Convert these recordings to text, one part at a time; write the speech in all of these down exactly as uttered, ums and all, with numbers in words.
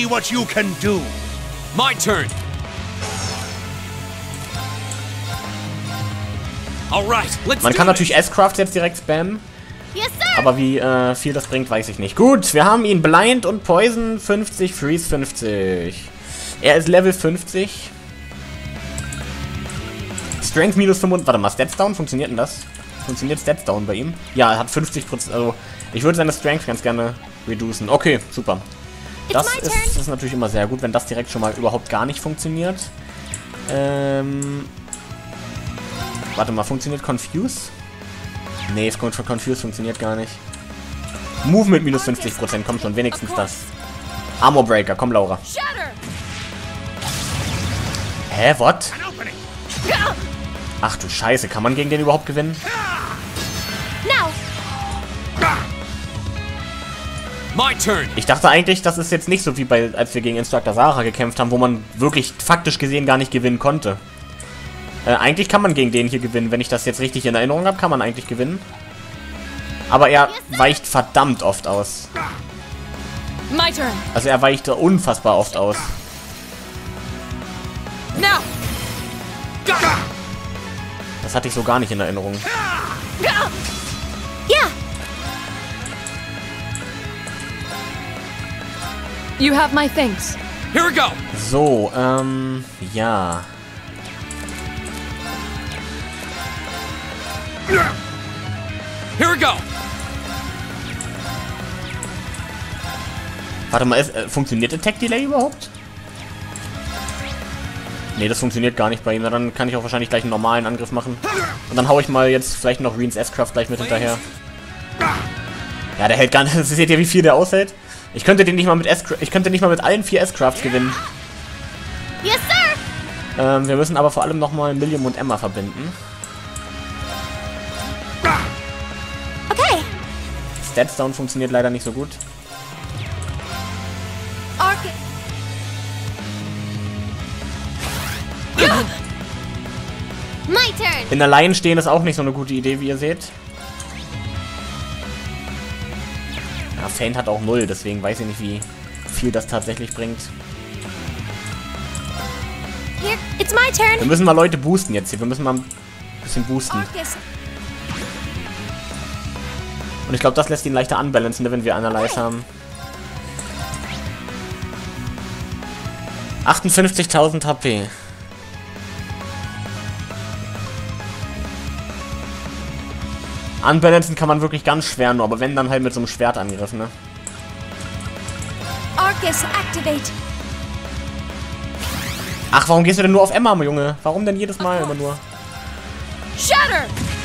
see what you can do. My turn. Alright, let's Man kann natürlich S-Craft jetzt direkt spammen. Yes, sir. Aber wie äh, viel das bringt, weiß ich nicht. Gut, wir haben ihn Blind und Poison fünfzig, Freeze fünfzig. Er ist Level fünfzig. Strength minus fünfundfünfzig. Warte mal, Stats Down? Funktioniert denn das? Funktioniert Stats Down bei ihm? Ja, er hat fünfzig Prozent. Also, ich würde seine Strength ganz gerne reducen. Okay, super. Das ist, das ist natürlich immer sehr gut, wenn das direkt schon mal überhaupt gar nicht funktioniert. Ähm. Warte mal, funktioniert Confuse? Nee, Confuse funktioniert gar nicht. Movement minus fünfzig Prozent, komm schon, wenigstens das. Armor Breaker, komm Laura. Hä, what? Ach du Scheiße, kann man gegen den überhaupt gewinnen? My turn. Ich dachte eigentlich, das ist jetzt nicht so wie bei, als wir gegen Instructor Sarah gekämpft haben, wo man wirklich faktisch gesehen gar nicht gewinnen konnte. Äh, eigentlich kann man gegen den hier gewinnen. Wenn ich das jetzt richtig in Erinnerung habe, kann man eigentlich gewinnen. Aber er weicht verdammt oft aus. My turn. Also er weicht unfassbar oft aus. Now. Das hatte ich so gar nicht in Erinnerung. Yeah. You have my things. Here we go. So, ähm, ja. Here we go. Warte mal, ist, äh, funktioniert Attack Delay überhaupt? Nee, das funktioniert gar nicht bei ihm. Na, dann kann ich auch wahrscheinlich gleich einen normalen Angriff machen. Und dann hau ich mal jetzt vielleicht noch Reens S-Craft gleich mit hinterher. Ja, der hält gar nicht. Seht ihr, wie viel der aushält? Ich könnte den nicht mal mit S ich könnte nicht mal mit allen vier S-Crafts gewinnen. Yes, sir. Ähm, wir müssen aber vor allem nochmal Millium und Emma verbinden. Okay. Stats Down funktioniert leider nicht so gut. Okay. My turn. In der Line stehen ist auch nicht so eine gute Idee, wie ihr seht. Ja, Feint hat auch null, deswegen weiß ich nicht, wie viel das tatsächlich bringt. Here, it's my turn. Wir müssen mal Leute boosten jetzt hier. Wir müssen mal ein bisschen boosten. Arcus. Und ich glaube, das lässt ihn leichter unbalancen, wenn wir Analyze haben. achtundfünfzigtausend H P. Unbalancen kann man wirklich ganz schwer nur, aber wenn, dann halt mit so einem Schwertangriff, ne? Arcus, activate. Ach, warum gehst du denn nur auf Emma, Junge? Warum denn jedes Mal immer nur? Shatter.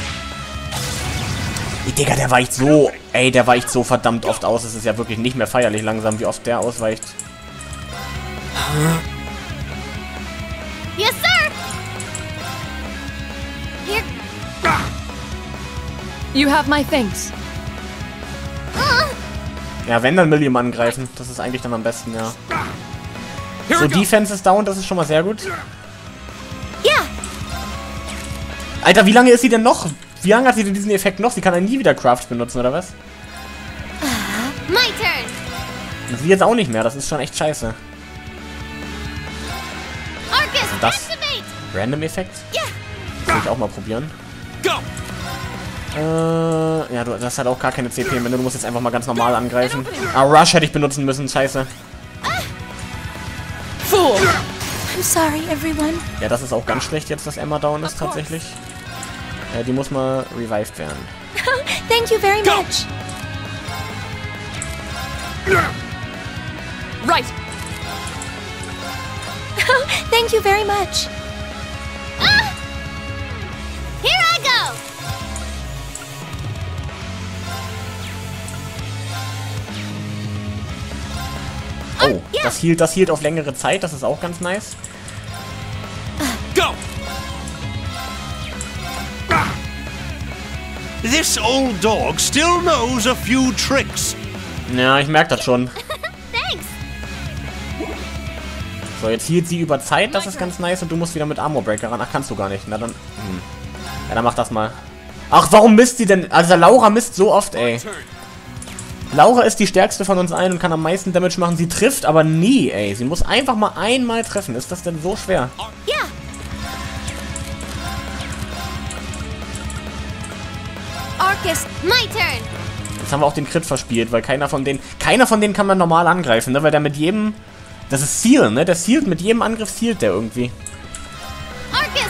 Ey, Digga, der weicht so... Ey, der weicht so verdammt oft aus. Es ist ja wirklich nicht mehr feierlich langsam, wie oft der ausweicht. Yes, sir. Here. You have my things. Ja, wenn, dann Millium angreifen. Das ist eigentlich dann am besten, ja. Here So, we go. Defense ist down, das ist schon mal sehr gut. Yeah. Alter, wie lange ist sie denn noch? Wie lange hat sie denn diesen Effekt noch? Sie kann ja nie wieder Craft benutzen, oder was? My turn. Und sie jetzt auch nicht mehr, das ist schon echt scheiße. Arcus, das? activate. Random-Effekt? Yeah. Will ich auch mal probieren. Go. Äh, ja, du hast halt auch gar keine C P mehr, du musst jetzt einfach mal ganz normal angreifen. Ah, Rush hätte ich benutzen müssen, scheiße. Fool. I'm sorry, everyone. Ja, das ist auch ganz schlecht jetzt, dass Emma down ist, tatsächlich. Äh, die muss mal revived werden. Thank you very much. Right. Thank you very much. Ah! Here I go. Oh, das hielt, das hielt auf längere Zeit, das ist auch ganz nice. Go. This old dog still knows a few tricks. Ja, ich merke das schon. Thanks. So, jetzt hielt sie über Zeit, das ist ganz nice. Und du musst wieder mit Armor Breaker ran. Ach, kannst du gar nicht. Na dann. Hm. Ja, dann mach das mal. Ach, warum misst sie denn? Also Laura misst so oft, ey. Turn. Laura ist die stärkste von uns allen und kann am meisten Damage machen. Sie trifft aber nie, ey. Sie muss einfach mal einmal treffen. Ist das denn so schwer? Ja. Arcus, my turn. Jetzt haben wir auch den Crit verspielt, weil keiner von denen... Keiner von denen kann man normal angreifen, ne? Weil der mit jedem... Das ist Seal, ne? Der sealt mit jedem Angriff sealt der irgendwie. Arcus.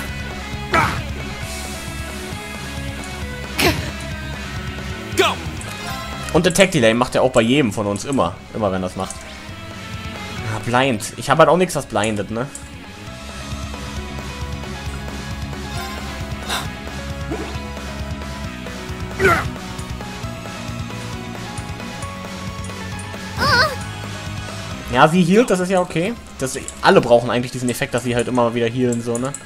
Go! Und Attack Delay macht er auch bei jedem von uns. Immer. Immer, wenn das macht. Ah, blind. Ich habe halt auch nichts, was blindet, ne? Ja, sie healt, das ist ja okay. Das, alle brauchen eigentlich diesen Effekt, dass sie halt immer wieder healen, so, ne?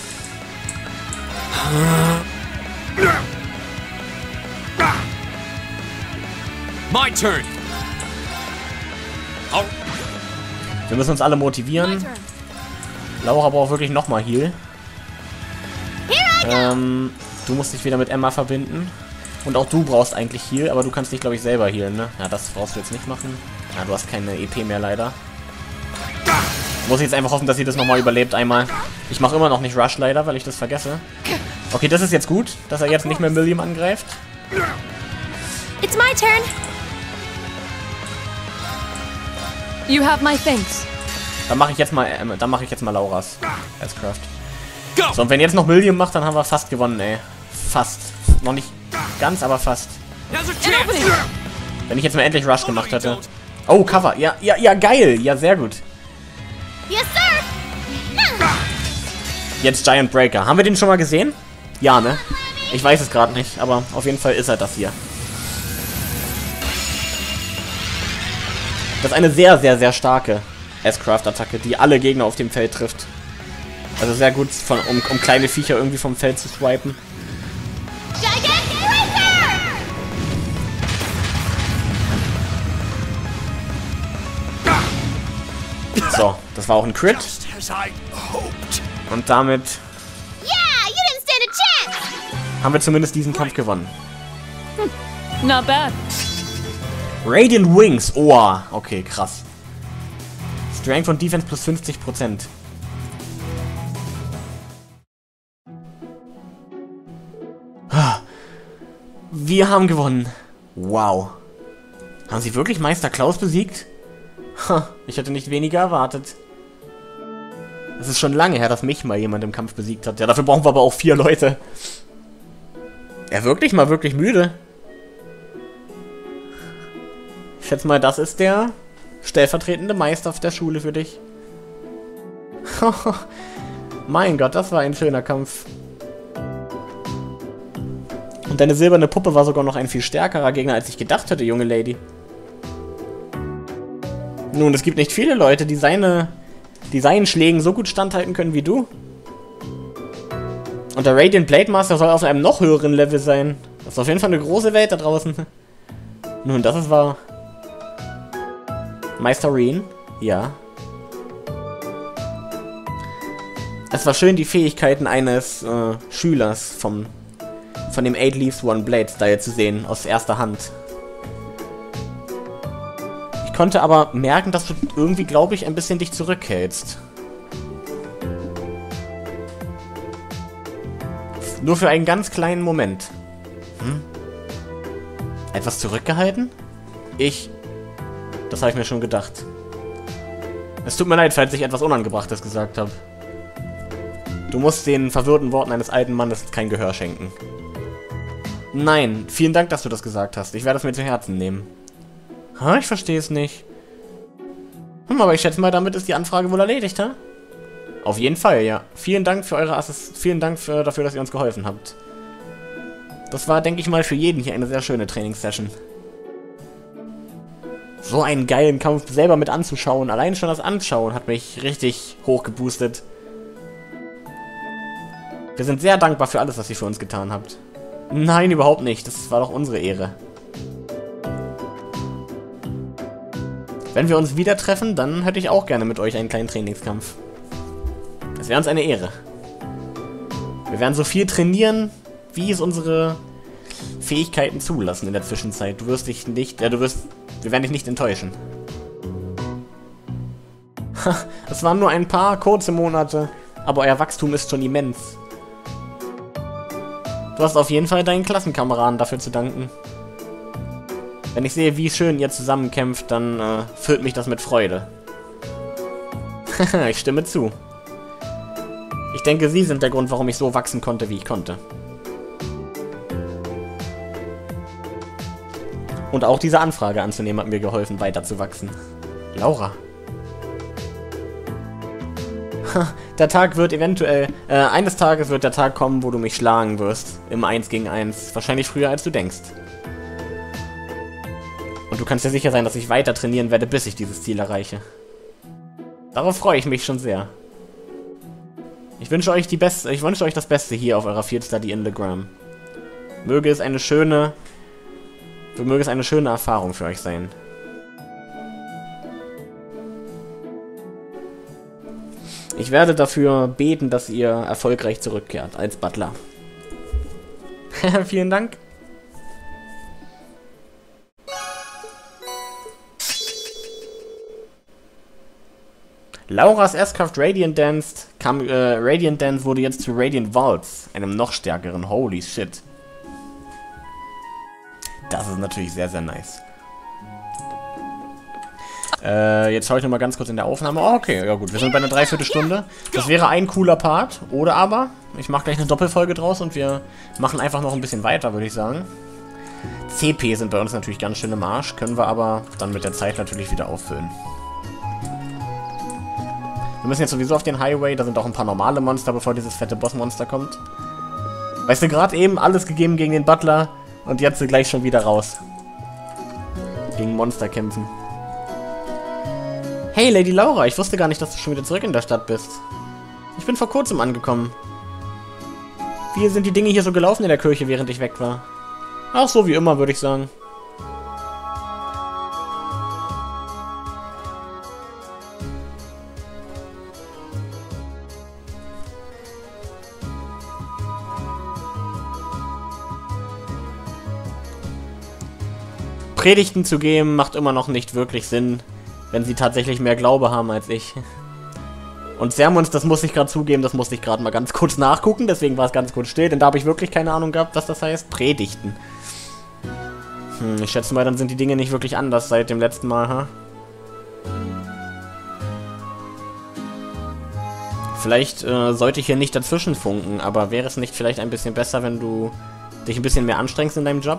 My turn. Oh. Wir müssen uns alle motivieren. Laura braucht wirklich nochmal Heal. Ähm, du musst dich wieder mit Emma verbinden. Und auch du brauchst eigentlich Heal, aber du kannst dich, glaube ich, selber healen, ne? Ja, das brauchst du jetzt nicht machen. Ja, du hast keine E P mehr, leider. Muss ich jetzt einfach hoffen, dass sie das nochmal überlebt einmal. Ich mache immer noch nicht Rush, leider, weil ich das vergesse. Okay, das ist jetzt gut, dass er jetzt nicht mehr Milliam angreift. It's my turn. You have my thanks. Dann mache ich jetzt mal, äh, dann mache ich jetzt mal Lauras als Craft. Go! So, und wenn jetzt noch Milliam macht, dann haben wir fast gewonnen, ey. Fast. Noch nicht ganz, aber fast. There's a chance. Wenn ich jetzt mal endlich Rush gemacht hätte. Oh, Cover. Ja, ja, ja, geil. Ja, sehr gut. Yes, sir. Jetzt Giant Breaker. Haben wir den schon mal gesehen? Ja, ne? Ich weiß es gerade nicht, aber auf jeden Fall ist er das hier. Das ist eine sehr, sehr, sehr starke S-Craft-Attacke, die alle Gegner auf dem Feld trifft. Also sehr gut, von, um, um kleine Viecher irgendwie vom Feld zu swipen. Gigantic Breaker. So, das war auch ein Crit. Just as I hoped. Und damit Yeah, you didn't stand a chance. haben wir zumindest diesen Kampf gewonnen. Not bad. Radiant Wings. Oh, okay, krass. Strength und Defense plus fünfzig Prozent. Wir haben gewonnen. Wow. Haben sie wirklich Meister Klaus besiegt? Ha, ich hätte nicht weniger erwartet. Es ist schon lange her, dass mich mal jemand im Kampf besiegt hat. Ja, dafür brauchen wir aber auch vier Leute. Er wirklich mal wirklich müde. Ich schätze mal, das ist der stellvertretende Meister auf der Schule für dich. Mein Gott, das war ein schöner Kampf. Und deine silberne Puppe war sogar noch ein viel stärkerer Gegner, als ich gedacht hätte, junge Lady. Nun, es gibt nicht viele Leute, die seine, die seinen Schlägen so gut standhalten können wie du. Und der Radiant Blade Master soll auf einem noch höheren Level sein. Das ist auf jeden Fall eine große Welt da draußen. Nun, das ist wahr. Meister Reen? Ja. Es war schön, die Fähigkeiten eines äh, Schülers vom, von dem Eight Leaves One Blade Style zu sehen, aus erster Hand. Ich konnte aber merken, dass du irgendwie, glaube ich, ein bisschen dich zurückhältst. Nur für einen ganz kleinen Moment. Hm? Etwas zurückgehalten? Ich... Das habe ich mir schon gedacht. Es tut mir leid, falls ich etwas Unangebrachtes gesagt habe. Du musst den verwirrten Worten eines alten Mannes kein Gehör schenken. Nein, vielen Dank, dass du das gesagt hast. Ich werde es mir zu Herzen nehmen. Ha, ich verstehe es nicht. Hm, aber ich schätze mal, damit ist die Anfrage wohl erledigt, ha? Auf jeden Fall, ja. Vielen Dank für eure Assist vielen Dank für, dafür, dass ihr uns geholfen habt. Das war, denke ich mal, für jeden hier eine sehr schöne Trainingssession. So einen geilen Kampf selber mit anzuschauen. Allein schon das Anschauen hat mich richtig hochgeboostet. Wir sind sehr dankbar für alles, was ihr für uns getan habt. Nein, überhaupt nicht. Das war doch unsere Ehre. Wenn wir uns wieder treffen, dann hätte ich auch gerne mit euch einen kleinen Trainingskampf. Es wäre uns eine Ehre. Wir werden so viel trainieren, wie es unsere Fähigkeiten zulassen in der Zwischenzeit. Du wirst dich nicht, äh, du wirst, wir werden dich nicht enttäuschen. Es waren nur ein paar kurze Monate, aber euer Wachstum ist schon immens. Du hast auf jeden Fall deinen Klassenkameraden dafür zu danken. Wenn ich sehe, wie schön ihr zusammenkämpft, dann äh, füllt mich das mit Freude. Ich stimme zu. Ich denke, sie sind der Grund, warum ich so wachsen konnte, wie ich konnte. Und auch diese Anfrage anzunehmen hat mir geholfen, weiter zu wachsen. Laura. Der Tag wird eventuell... Äh, eines Tages wird der Tag kommen, wo du mich schlagen wirst. Im eins gegen eins. Wahrscheinlich früher, als du denkst. Und du kannst dir sicher sein, dass ich weiter trainieren werde, bis ich dieses Ziel erreiche. Darauf freue ich mich schon sehr. Ich wünsche euch die beste, ich wünsche euch das Beste hier auf eurer Field Study in Legram. Möge es eine schöne, möge es eine schöne Erfahrung für euch sein. Ich werde dafür beten, dass ihr erfolgreich zurückkehrt als Butler. Vielen Dank. Lauras Erstkraft Radiant Dance, kam, äh, Radiant Dance wurde jetzt zu Radiant Waltz, einem noch stärkeren. Holy shit. Das ist natürlich sehr, sehr nice. Äh, jetzt schaue ich nochmal ganz kurz in der Aufnahme. Oh, okay, ja gut, wir sind bei einer Dreiviertelstunde. Das wäre ein cooler Part. Oder aber, ich mache gleich eine Doppelfolge draus und wir machen einfach noch ein bisschen weiter, würde ich sagen. C P sind bei uns natürlich ganz schön im Arsch, können wir aber dann mit der Zeit natürlich wieder auffüllen. Wir müssen jetzt sowieso auf den Highway, da sind auch ein paar normale Monster, bevor dieses fette Bossmonster kommt. Weißt du, gerade eben alles gegeben gegen den Butler und jetzt gleich schon wieder raus. Gegen Monster kämpfen. Hey, Lady Laura, ich wusste gar nicht, dass du schon wieder zurück in der Stadt bist. Ich bin vor kurzem angekommen. Wie sind die Dinge hier so gelaufen in der Kirche, während ich weg war? Ach, so wie immer, würde ich sagen. Predigten zu geben macht immer noch nicht wirklich Sinn, wenn sie tatsächlich mehr Glaube haben als ich. Und Sermons, das muss ich gerade zugeben, das musste ich gerade mal ganz kurz nachgucken, deswegen war es ganz kurz still, denn da habe ich wirklich keine Ahnung gehabt, was das heißt. Predigten. Hm, ich schätze mal, dann sind die Dinge nicht wirklich anders seit dem letzten Mal, ha? Vielleicht äh, sollte ich hier nicht dazwischen funken, aber wäre es nicht vielleicht ein bisschen besser, wenn du dich ein bisschen mehr anstrengst in deinem Job?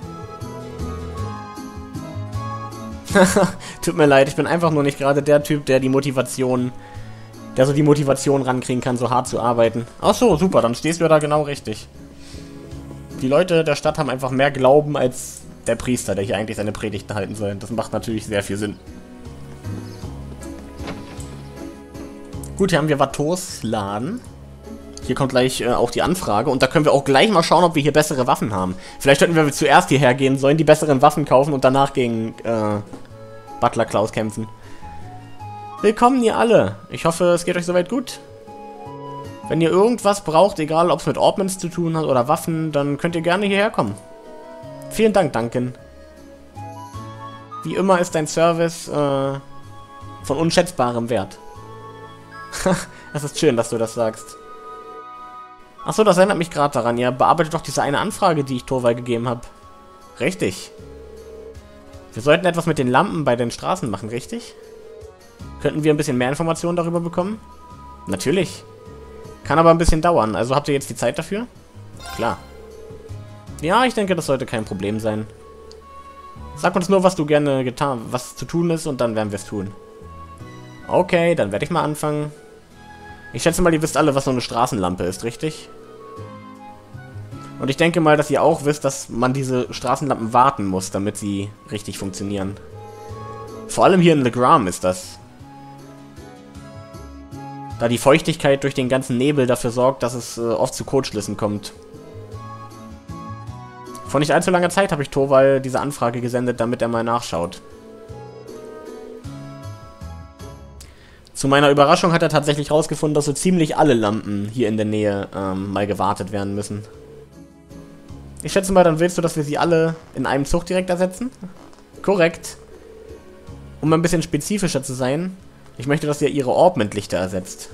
Tut mir leid, ich bin einfach nur nicht gerade der Typ, der die Motivation, der so die Motivation rankriegen kann, so hart zu arbeiten. Ach so, super, dann stehst du ja da genau richtig. Die Leute der Stadt haben einfach mehr Glauben als der Priester, der hier eigentlich seine Predigten halten soll. Das macht natürlich sehr viel Sinn. Gut, hier haben wir Vatos Laden. Hier kommt gleich äh, auch die Anfrage und da können wir auch gleich mal schauen, ob wir hier bessere Waffen haben. Vielleicht sollten wir zuerst hierher gehen, sollen die besseren Waffen kaufen und danach gegen äh, Butler Klaus kämpfen. Willkommen ihr alle. Ich hoffe, es geht euch soweit gut. Wenn ihr irgendwas braucht, egal ob es mit Ordnance zu tun hat oder Waffen, dann könnt ihr gerne hierher kommen. Vielen Dank, Duncan. Wie immer ist dein Service äh, von unschätzbarem Wert. Es ist schön, dass du das sagst. Achso, das erinnert mich gerade daran. Ihr bearbeitet doch diese eine Anfrage, die ich Torvald gegeben habe. Richtig. Wir sollten etwas mit den Lampen bei den Straßen machen, richtig? Könnten wir ein bisschen mehr Informationen darüber bekommen? Natürlich. Kann aber ein bisschen dauern. Also habt ihr jetzt die Zeit dafür? Klar. Ja, ich denke, das sollte kein Problem sein. Sag uns nur, was du gerne getan, was zu tun ist und dann werden wir es tun. Okay, dann werde ich mal anfangen. Ich schätze mal, ihr wisst alle, was so eine Straßenlampe ist, richtig? Und ich denke mal, dass ihr auch wisst, dass man diese Straßenlampen warten muss, damit sie richtig funktionieren. Vor allem hier in Legram ist das. Da die Feuchtigkeit durch den ganzen Nebel dafür sorgt, dass es äh, oft zu Kurzschlüssen kommt. Vor nicht allzu langer Zeit habe ich Torvald diese Anfrage gesendet, damit er mal nachschaut. Zu meiner Überraschung hat er tatsächlich herausgefunden, dass so ziemlich alle Lampen hier in der Nähe ähm, mal gewartet werden müssen. Ich schätze mal, dann willst du, dass wir sie alle in einem Zug direkt ersetzen? Korrekt. Um ein bisschen spezifischer zu sein, ich möchte, dass ihr ihre Orbment-Lichter ersetzt.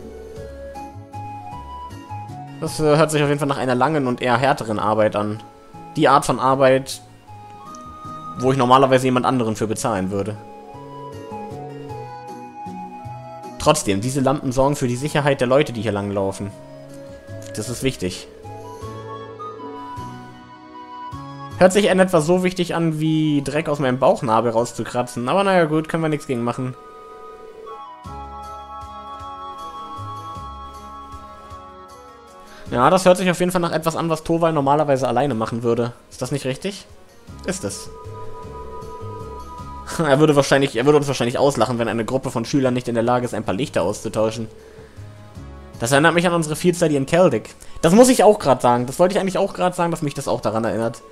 Das äh, hört sich auf jeden Fall nach einer langen und eher härteren Arbeit an. Die Art von Arbeit, wo ich normalerweise jemand anderen für bezahlen würde. Trotzdem, diese Lampen sorgen für die Sicherheit der Leute, die hier langlaufen. Das ist wichtig. Hört sich in etwa so wichtig an, wie Dreck aus meinem Bauchnabel rauszukratzen. Aber naja, gut, können wir nichts gegen machen. Ja, das hört sich auf jeden Fall nach etwas an, was Torvald normalerweise alleine machen würde. Ist das nicht richtig? Ist es. Er würde wahrscheinlich, er würde uns wahrscheinlich auslachen, wenn eine Gruppe von Schülern nicht in der Lage ist, ein paar Lichter auszutauschen. Das erinnert mich an unsere Field Study in Celtic. Das muss ich auch gerade sagen. Das wollte ich eigentlich auch gerade sagen, dass mich das auch daran erinnert.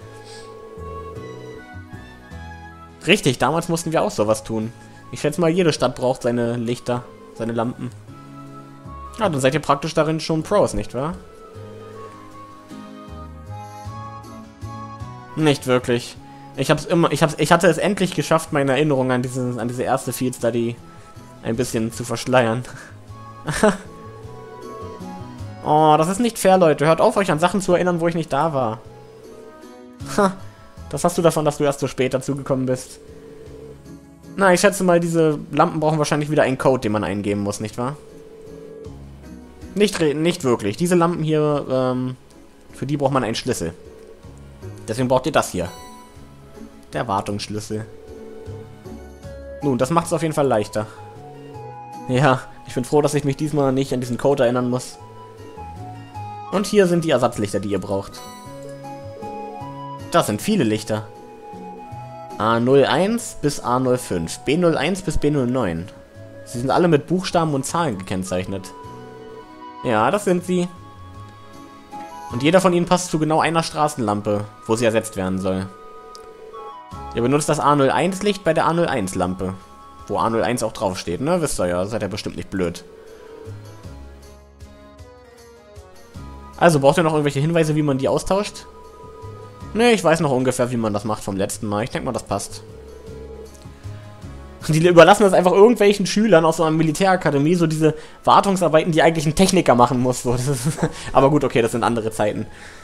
Richtig, damals mussten wir auch sowas tun. Ich schätze mal, jede Stadt braucht seine Lichter, seine Lampen. Ja, dann seid ihr praktisch darin schon Pros, nicht wahr? Nicht wirklich. Ich hab's immer, ich hab's, ich hatte es endlich geschafft, meine Erinnerung an diese, an diese erste Field Study ein bisschen zu verschleiern. Oh, das ist nicht fair, Leute. Hört auf, euch an Sachen zu erinnern, wo ich nicht da war. Ha, das hast du davon, dass du erst so spät dazugekommen bist. Na, ich schätze mal, diese Lampen brauchen wahrscheinlich wieder einen Code, den man eingeben muss, nicht wahr? Nicht, nicht wirklich. Diese Lampen hier, ähm, für die braucht man einen Schlüssel. Deswegen braucht ihr das hier. Der Wartungsschlüssel. Nun, das macht es auf jeden Fall leichter. Ja, ich bin froh, dass ich mich diesmal nicht an diesen Code erinnern muss. Und hier sind die Ersatzlichter, die ihr braucht. Das sind viele Lichter. A null eins bis A null fünf, B null eins bis B null neun. Sie sind alle mit Buchstaben und Zahlen gekennzeichnet. Ja, das sind sie. Und jeder von ihnen passt zu genau einer Straßenlampe, wo sie ersetzt werden soll. Ihr benutzt das A null eins Licht bei der A null eins Lampe. Wo A null eins auch draufsteht, ne? Wisst ihr ja, seid ihr bestimmt nicht blöd. Also, braucht ihr noch irgendwelche Hinweise, wie man die austauscht? Ne, ich weiß noch ungefähr, wie man das macht vom letzten Mal. Ich denke mal, das passt. Die überlassen das einfach irgendwelchen Schülern aus so einer Militärakademie, so diese Wartungsarbeiten, die eigentlich ein Techniker machen muss. So, das ist aber gut, okay, das sind andere Zeiten.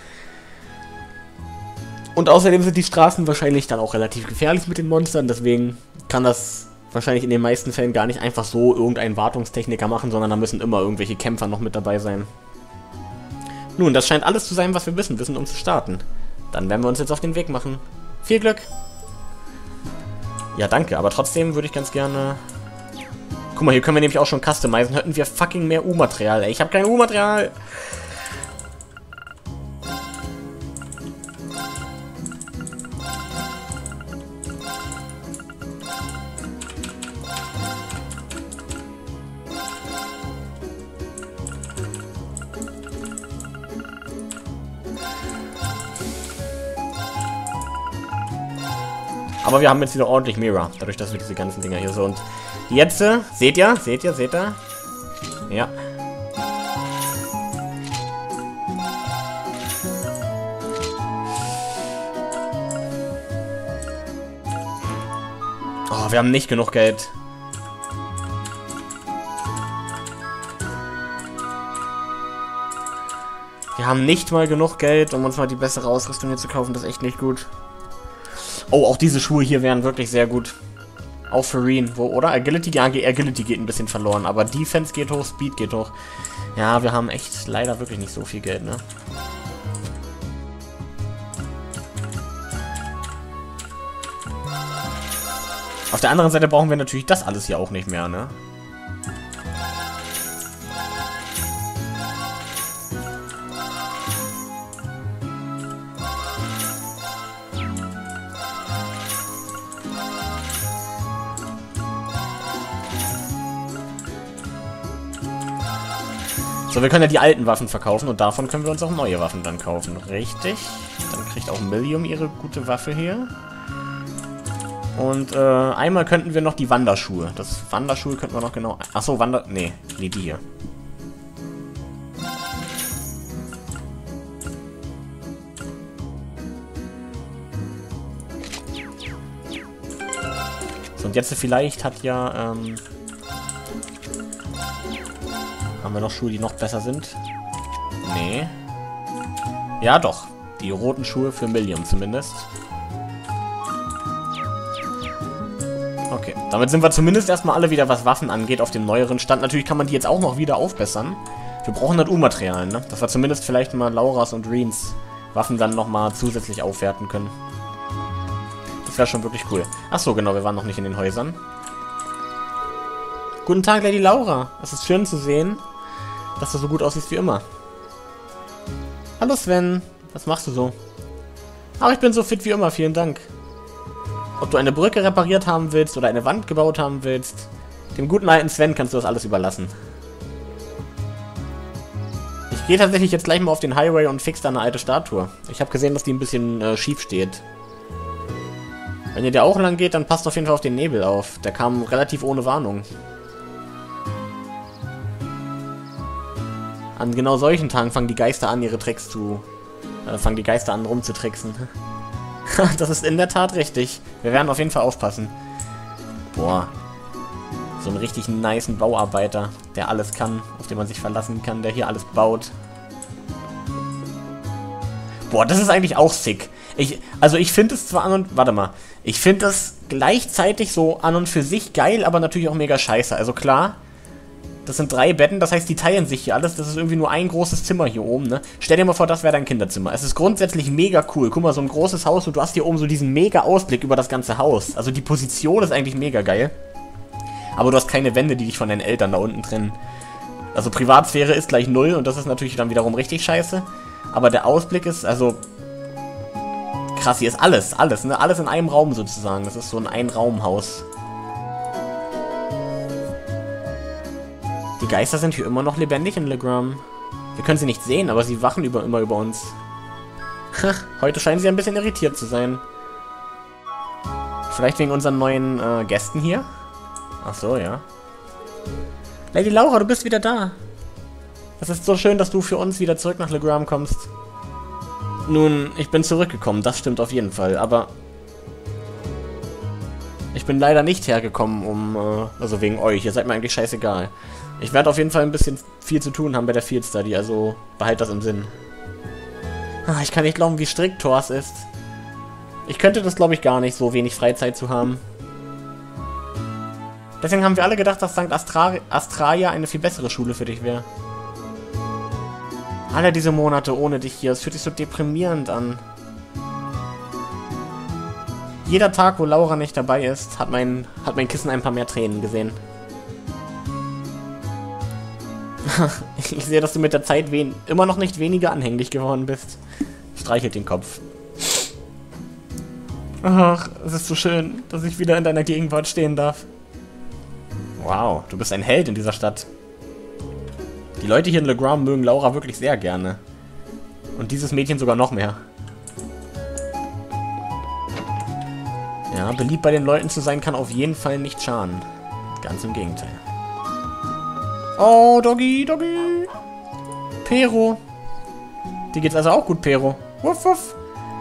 Und außerdem sind die Straßen wahrscheinlich dann auch relativ gefährlich mit den Monstern, deswegen kann das wahrscheinlich in den meisten Fällen gar nicht einfach so irgendein Wartungstechniker machen, sondern da müssen immer irgendwelche Kämpfer noch mit dabei sein. Nun, das scheint alles zu sein, was wir müssen, wissen, um zu starten. Dann werden wir uns jetzt auf den Weg machen. Viel Glück! Ja, danke, aber trotzdem würde ich ganz gerne... Guck mal, hier können wir nämlich auch schon customizen. Hätten wir fucking mehr U-Material, ey. Ich habe kein U-Material! Aber wir haben jetzt wieder ordentlich Mirror, dadurch, dass wir diese ganzen Dinger hier so und jetzt, äh, seht ihr, seht ihr, seht ihr? Ja. Oh, wir haben nicht genug Geld. Wir haben nicht mal genug Geld, um uns mal die bessere Ausrüstung hier zu kaufen. Das ist echt nicht gut. Oh, auch diese Schuhe hier wären wirklich sehr gut. Auch für Reen. Wo, oder? Agility? Ja, Agility geht ein bisschen verloren. Aber Defense geht hoch, Speed geht hoch. Ja, wir haben echt leider wirklich nicht so viel Geld, ne? Auf der anderen Seite brauchen wir natürlich das alles hier auch nicht mehr, ne? So, wir können ja die alten Waffen verkaufen und davon können wir uns auch neue Waffen dann kaufen. Richtig. Dann kriegt auch Millium ihre gute Waffe hier. Und äh, einmal könnten wir noch die Wanderschuhe. Das Wanderschuhe könnten wir noch genau... Achso, Wander... Nee, nee, die hier. So, und jetzt vielleicht hat ja, ähm... haben wir noch Schuhe, die noch besser sind? Nee. Ja, doch. Die roten Schuhe für Millium zumindest. Okay, damit sind wir zumindest erstmal alle wieder, was Waffen angeht, auf dem neueren Stand. Natürlich kann man die jetzt auch noch wieder aufbessern. Wir brauchen das U-Material, ne? Dass wir zumindest vielleicht mal Lauras und Reens Waffen dann nochmal zusätzlich aufwerten können. Das wäre schon wirklich cool. Achso, genau, wir waren noch nicht in den Häusern. Guten Tag, Lady Laura. Es ist schön zu sehen, dass du so gut aussiehst wie immer. Hallo Sven, was machst du so? Ach, ich bin so fit wie immer, vielen Dank. Ob du eine Brücke repariert haben willst oder eine Wand gebaut haben willst, dem guten alten Sven kannst du das alles überlassen. Ich gehe tatsächlich jetzt gleich mal auf den Highway und fix da eine alte Statue. Ich habe gesehen, dass die ein bisschen äh, schief steht. Wenn ihr da auch lang geht, dann passt auf jeden Fall auf den Nebel auf. Der kam relativ ohne Warnung. An genau solchen Tagen fangen die Geister an, ihre Tricks zu... Äh, fangen die Geister an, rumzutricksen. Das ist in der Tat richtig. Wir werden auf jeden Fall aufpassen. Boah. So einen richtig nicen Bauarbeiter, der alles kann, auf den man sich verlassen kann, der hier alles baut. Boah, das ist eigentlich auch sick. Ich, also ich finde es zwar an und... Warte mal. Ich finde es gleichzeitig so an und für sich geil, aber natürlich auch mega scheiße. Also klar, das sind drei Betten, das heißt, die teilen sich hier alles. Das ist irgendwie nur ein großes Zimmer hier oben, ne? Stell dir mal vor, das wäre dein Kinderzimmer. Es ist grundsätzlich mega cool. Guck mal, so ein großes Haus und du hast hier oben so diesen mega Ausblick über das ganze Haus. Also die Position ist eigentlich mega geil. Aber du hast keine Wände, die dich von deinen Eltern da unten trennen. Also Privatsphäre ist gleich null und das ist natürlich dann wiederum richtig scheiße. Aber der Ausblick ist, also... Krass, hier ist alles, alles, ne? Alles in einem Raum sozusagen. Das ist so ein Ein-Raum-Haus. Die Geister sind hier immer noch lebendig in Legram. Wir können sie nicht sehen, aber sie wachen über, immer über uns. Heute scheinen sie ein bisschen irritiert zu sein. Vielleicht wegen unseren neuen äh, Gästen hier? Ach so, ja. Lady Laura, du bist wieder da. Es ist so schön, dass du für uns wieder zurück nach Legram kommst. Nun, ich bin zurückgekommen, das stimmt auf jeden Fall, aber... Ich bin leider nicht hergekommen, um... Äh, also wegen euch, ihr seid mir eigentlich scheißegal. Ich werde auf jeden Fall ein bisschen viel zu tun haben bei der Field Study, also behalt das im Sinn. Ah, ich kann nicht glauben, wie strikt Thors ist. Ich könnte das, glaube ich, gar nicht, so wenig Freizeit zu haben. Deswegen haben wir alle gedacht, dass Sankt Astra Astralia eine viel bessere Schule für dich wäre. Alle diese Monate ohne dich hier, es fühlt sich so deprimierend an. Jeder Tag, wo Laura nicht dabei ist, hat mein, hat mein Kissen ein paar mehr Tränen gesehen. Ich sehe, dass du mit der Zeit wen immer noch nicht weniger anhänglich geworden bist. Streichelt den Kopf. Ach, es ist so schön, dass ich wieder in deiner Gegenwart stehen darf. Wow, du bist ein Held in dieser Stadt. Die Leute hier in Legram mögen Laura wirklich sehr gerne. Und dieses Mädchen sogar noch mehr. Ja, beliebt bei den Leuten zu sein kann auf jeden Fall nicht schaden. Ganz im Gegenteil. Oh, Doggy, Doggy. Pero. Dir geht's also auch gut, Pero. Wuff, wuff.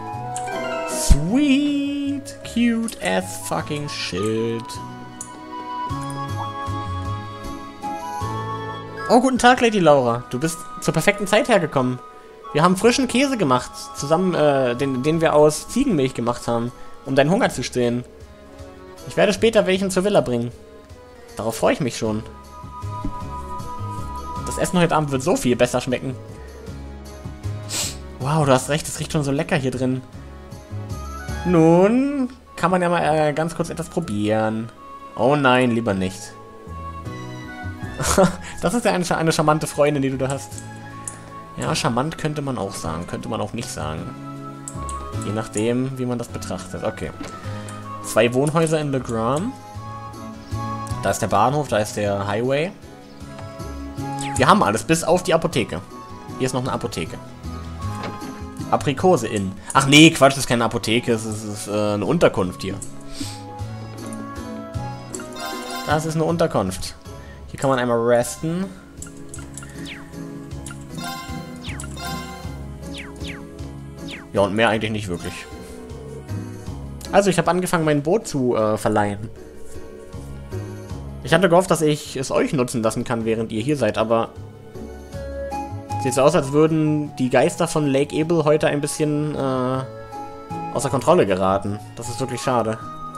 Sweet, cute as fucking shit. Oh, guten Tag, Lady Laura. Du bist zur perfekten Zeit hergekommen. Wir haben frischen Käse gemacht, zusammen, äh, den, den wir aus Ziegenmilch gemacht haben, um deinen Hunger zu stillen. Ich werde später welchen zur Villa bringen. Darauf freue ich mich schon. Das Essen heute Abend wird so viel besser schmecken. Wow, du hast recht, es riecht schon so lecker hier drin. Nun, kann man ja mal äh, ganz kurz etwas probieren. Oh nein, lieber nicht. Das ist ja eine, eine charmante Freundin, die du da hast. Ja, charmant könnte man auch sagen, könnte man auch nicht sagen. Je nachdem, wie man das betrachtet. Okay. Zwei Wohnhäuser in Legram. Da ist der Bahnhof, da ist der Highway. Wir haben alles, bis auf die Apotheke. Hier ist noch eine Apotheke. Aprikose Inn. Ach nee, Quatsch, das ist keine Apotheke, es ist, ist äh, eine Unterkunft hier. Das ist eine Unterkunft. Hier kann man einmal resten. Ja, und mehr eigentlich nicht wirklich. Also, ich habe angefangen, mein Boot zu äh, verleihen. Ich hatte gehofft, dass ich es euch nutzen lassen kann, während ihr hier seid, aber... Sieht so aus, als würden die Geister von Lake Ebel heute ein bisschen äh, außer Kontrolle geraten. Das ist wirklich schade.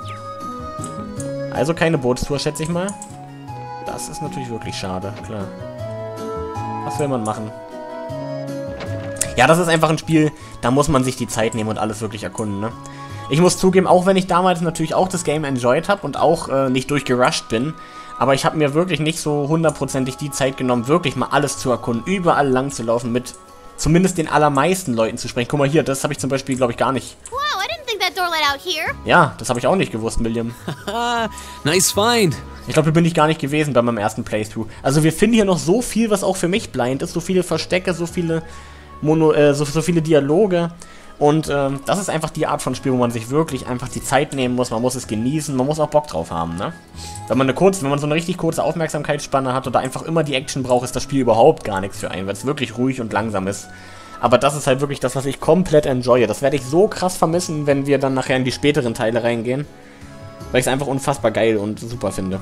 Also keine Bootstour, schätze ich mal. Das ist natürlich wirklich schade, klar. Was will man machen? Ja, das ist einfach ein Spiel, da muss man sich die Zeit nehmen und alles wirklich erkunden, ne? Ich muss zugeben, auch wenn ich damals natürlich auch das Game enjoyed habe und auch äh, nicht durchgerusht bin, aber ich habe mir wirklich nicht so hundertprozentig die Zeit genommen, wirklich mal alles zu erkunden, überall lang zu laufen, mit zumindest den allermeisten Leuten zu sprechen. Guck mal hier, das habe ich zum Beispiel, glaube ich, gar nicht. Wow, I didn't think that door led out here. Ja, das habe ich auch nicht gewusst, William. Nice find. Ich glaube, hier bin ich gar nicht gewesen bei meinem ersten Playthrough. Also wir finden hier noch so viel, was auch für mich blind ist, so viele Verstecke, so viele Mono, äh, so, so viele Dialoge. Und ähm, das ist einfach die Art von Spiel, wo man sich wirklich einfach die Zeit nehmen muss. Man muss es genießen, man muss auch Bock drauf haben, ne? Wenn man eine kurze, wenn man so eine richtig kurze Aufmerksamkeitsspanne hat oder einfach immer die Action braucht, ist das Spiel überhaupt gar nichts für einen, weil es wirklich ruhig und langsam ist. Aber das ist halt wirklich das, was ich komplett enjoye. Das werde ich so krass vermissen, wenn wir dann nachher in die späteren Teile reingehen. Weil ich es einfach unfassbar geil und super finde.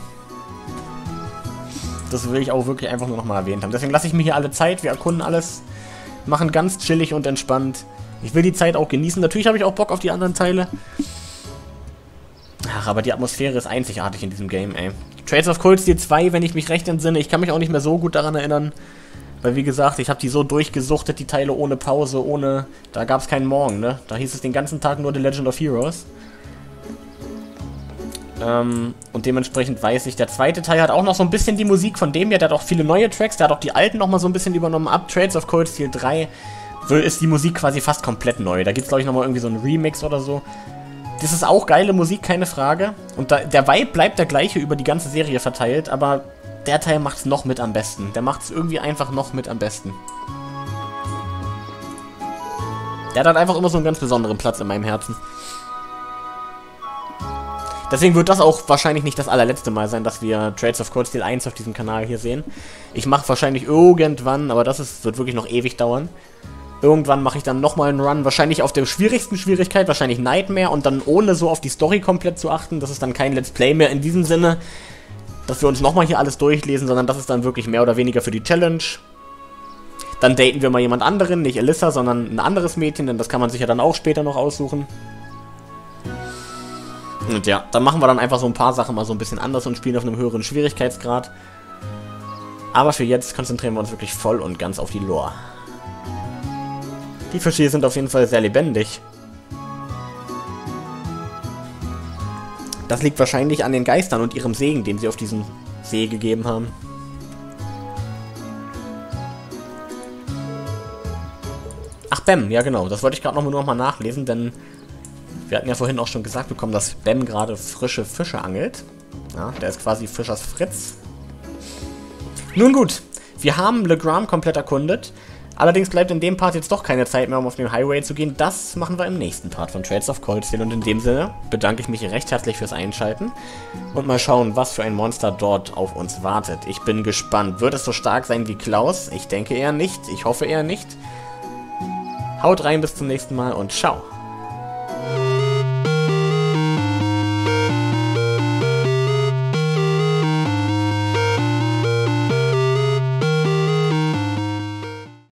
Das will ich auch wirklich einfach nur nochmal erwähnt haben. Deswegen lasse ich mir hier alle Zeit, wir erkunden alles, machen ganz chillig und entspannt. Ich will die Zeit auch genießen. Natürlich habe ich auch Bock auf die anderen Teile. Ach, aber die Atmosphäre ist einzigartig in diesem Game, ey. Trails of Cold Steel zwei, wenn ich mich recht entsinne. Ich kann mich auch nicht mehr so gut daran erinnern. Weil, wie gesagt, ich habe die so durchgesuchtet, die Teile ohne Pause, ohne... Da gab es keinen Morgen, ne? Da hieß es den ganzen Tag nur The Legend of Heroes. Ähm, und dementsprechend weiß ich, der zweite Teil hat auch noch so ein bisschen die Musik von dem hier. Der hat auch viele neue Tracks. Der hat auch die alten noch mal so ein bisschen übernommen. Ab Trails of Cold Steel drei ist die Musik quasi fast komplett neu. Da gibt es, glaube ich, nochmal irgendwie so einen Remix oder so. Das ist auch geile Musik, keine Frage. Und da, der Vibe bleibt der gleiche über die ganze Serie verteilt, aber der Teil macht es noch mit am besten. Der macht es irgendwie einfach noch mit am besten. Der hat halt einfach immer so einen ganz besonderen Platz in meinem Herzen. Deswegen wird das auch wahrscheinlich nicht das allerletzte Mal sein, dass wir Trails of Cold Steel eins auf diesem Kanal hier sehen. Ich mache wahrscheinlich irgendwann, aber das ist, wird wirklich noch ewig dauern. Irgendwann mache ich dann nochmal einen Run, wahrscheinlich auf der schwierigsten Schwierigkeit, wahrscheinlich Nightmare, und dann ohne so auf die Story komplett zu achten. Das ist dann kein Let's Play mehr in diesem Sinne, dass wir uns nochmal hier alles durchlesen, sondern das ist dann wirklich mehr oder weniger für die Challenge. Dann daten wir mal jemand anderen, nicht Alyssa, sondern ein anderes Mädchen, denn das kann man sich ja dann auch später noch aussuchen. Und ja, dann machen wir dann einfach so ein paar Sachen mal so ein bisschen anders und spielen auf einem höheren Schwierigkeitsgrad. Aber für jetzt konzentrieren wir uns wirklich voll und ganz auf die Lore. Die Fische hier sind auf jeden Fall sehr lebendig. Das liegt wahrscheinlich an den Geistern und ihrem Segen, den sie auf diesen See gegeben haben. Ach, Bam, ja genau, das wollte ich gerade noch, noch mal nachlesen, denn wir hatten ja vorhin auch schon gesagt bekommen, dass Bam gerade frische Fische angelt. Ja, der ist quasi Fischers Fritz. Nun gut, wir haben Legram komplett erkundet. Allerdings bleibt in dem Part jetzt doch keine Zeit mehr, um auf den Highway zu gehen. Das machen wir im nächsten Part von Trails of Cold Steel. Und in dem Sinne bedanke ich mich recht herzlich fürs Einschalten. Und mal schauen, was für ein Monster dort auf uns wartet. Ich bin gespannt. Wird es so stark sein wie Klaus? Ich denke eher nicht. Ich hoffe eher nicht. Haut rein, bis zum nächsten Mal und ciao.